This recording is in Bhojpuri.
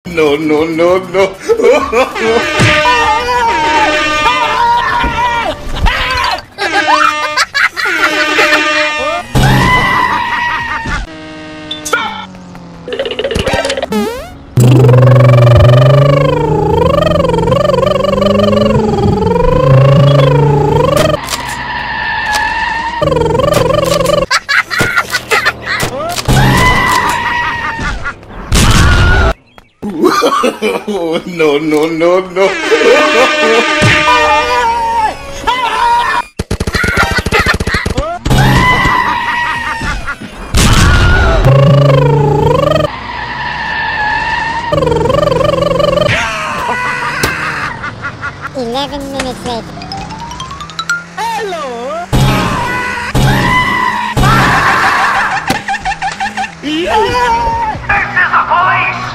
No, no, no, no. No, no, no, no. Minutes later. Hello! This is the police!